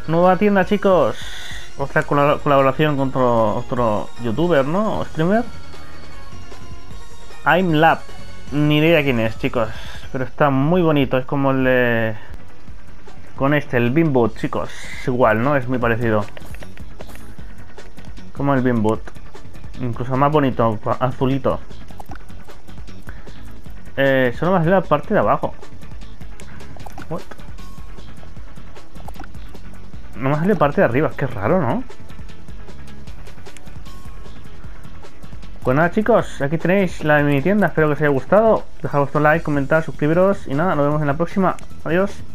Nueva tienda, chicos. Otra colaboración con otro youtuber, ¿no? O streamer. I'm Lab. Ni idea quién es, chicos. Pero está muy bonito. Es como el de... Con el Beanboot, chicos. Es igual, ¿no? Es muy parecido. Como el Beanboot. Incluso más bonito, azulito. Solo me hace la parte de abajo. What? No me sale parte de arriba, qué raro, ¿no? Pues nada, chicos, aquí tenéis la mini tienda. Espero que os haya gustado. Dejad vuestro like, comentar, suscribiros y nada, nos vemos en la próxima. Adiós.